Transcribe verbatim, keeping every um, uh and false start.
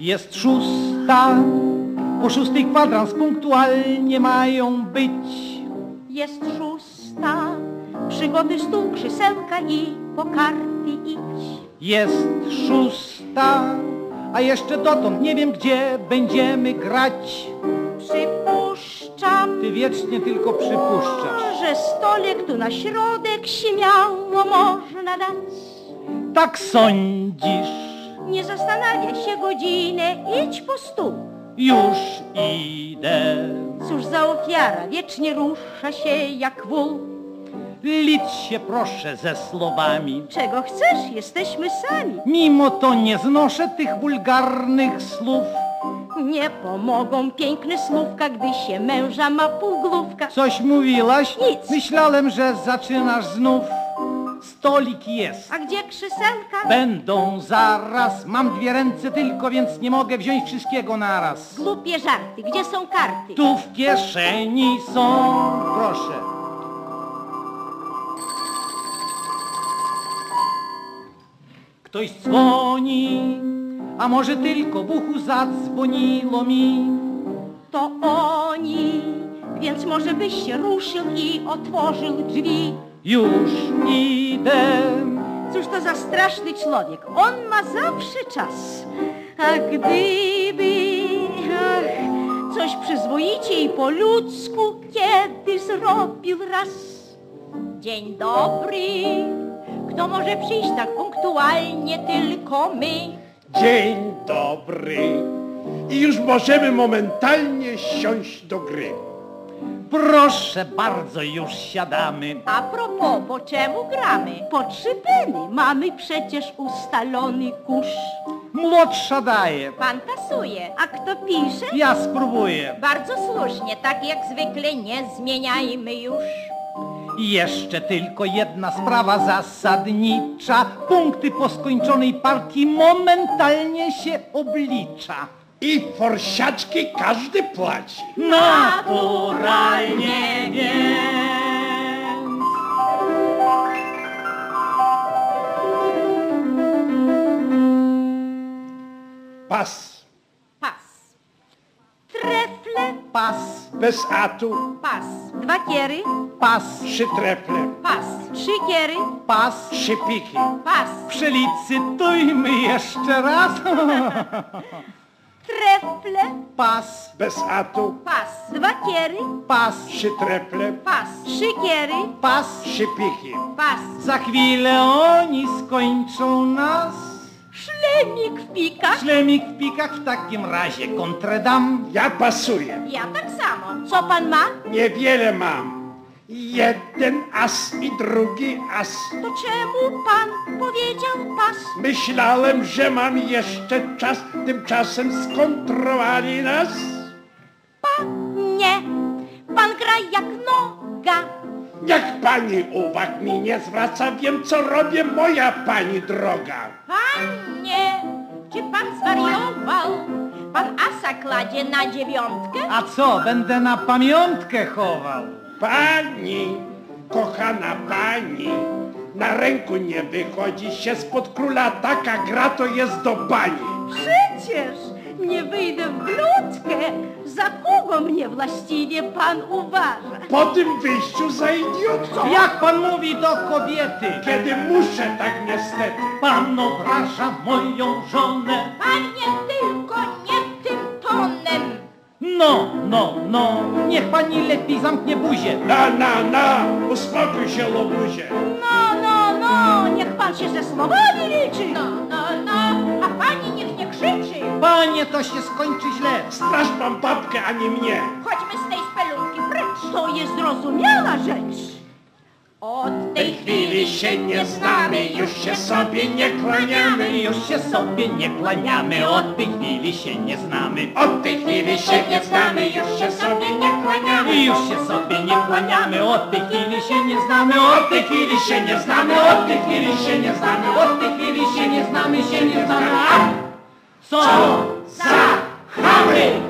Jest szósta, po szóstej kwadrans punktualnie mają być. Jest szósta, przygody, stół, krzesełka i po karty idź. Jest szósta, a jeszcze dotąd nie wiem, gdzie będziemy grać. Przypuszczam, Ty wiecznie tylko przypuszczasz. że stolik tu na środek śmiało można dać. Tak sądzisz? Nie zastanawia się godzinę, idź po stół. Już idę. Cóż za ofiara, wiecznie rusza się jak wół. Licz się proszę ze słowami. Czego chcesz? Jesteśmy sami. Mimo to nie znoszę tych wulgarnych słów. Nie pomogą piękne słówka, gdy się męża ma półgłówka. Coś mówiłaś? Nic. Myślałem, że zaczynasz znów. Stolik jest. A gdzie krzesełka? Będą zaraz. Mam dwie ręce tylko, więc nie mogę wziąć wszystkiego naraz. Głupie żarty, gdzie są karty? Tu w kieszeni są. Proszę. Ktoś dzwoni, a może tylko w uchu zadzwoniło mi. To oni, więc może byś się ruszył i otworzył drzwi. Już idę. Cóż to za straszny człowiek, on ma zawsze czas. A gdyby ach, coś przyzwoicie i po ludzku kiedy zrobił raz. Dzień dobry, kto może przyjść tak punktualnie, tylko my. Dzień dobry. I już możemy momentalnie siąść do gry. Proszę bardzo, już siadamy. A propos, po czemu gramy? Po trzy peny, mamy przecież ustalony kurz. Młodsza daje. Pan tasuje, a kto pisze? Ja spróbuję. Bardzo słusznie, tak jak zwykle nie zmieniajmy już. I jeszcze tylko jedna sprawa zasadnicza. Punkty po skończonej partii momentalnie się oblicza. I forsiaczki każdy płaci. Naturalnie więc. Pas. Pas. Trefle. Pas, Bez atu. Pas. Dwa kiery. pas, Trzy trefle. Pas. Trzy kiery. pas. Trzy piki. Pas. Przelicytujmy jeszcze raz. Trefle. Pas, Bez atu. Pas. Dwa kiery. pas, Trzy trefle. Pas. Trzy kiery. pas. Trzy piki. Pas. Za chwilę oni skończą nas. Szlemik w pikach. Szlemik w pikach, w takim razie kontrę dam. Ja pasuję. Ja tak samo. Co pan ma? Niewiele mam. Jeden as i drugi as. To czemu pan powiedział pas? Myślałem, że mam jeszcze czas. Tymczasem skontrowali nas. Panie, pan gra jak noga. Jak pani uwag mi nie zwraca, wiem co robię, moja pani droga. Panie, czy pan zwariował? Pan asa kładzie na dziewiątkę? A co, będę na pamiątkę chował? Pani, kochana pani, na ręku nie wychodzi się spod króla, taka gra to jest do bani. Przecież nie wyjdę w grudkę. Za kogo mnie właściwie pan uważa? Po tym wyjściu za idiotką, Jak pan mówi do kobiety? kiedy muszę tak niestety. Pan obraża moją żonę. Panie, tylko nie tym tonem. No, no, no, niech pani lepiej zamknie buzię. Na, na, na, uspokój się, lobuzie. No, no, no, niech pan się ze słowami liczy. No, no, no, a pani niech nie krzyczy. Panie, to się skończy źle. Straż pan babkę, ani mnie. Chodźmy z tej spelunki precz. To jest zrozumiała rzecz. Od tej chwili się nie znamy, już się sobie nie kłaniamy. Już się sobie nie kłaniamy, od tej chwili się nie znamy. Od tej chwili się nie znamy, już się sobie nie kłaniamy. Już się sobie nie kłaniamy, od tej chwili się nie znamy, od tej chwili się nie znamy, od tej chwili się nie znamy, od tej chwili się nie znamy, się nie znamy. A! Co za chamy!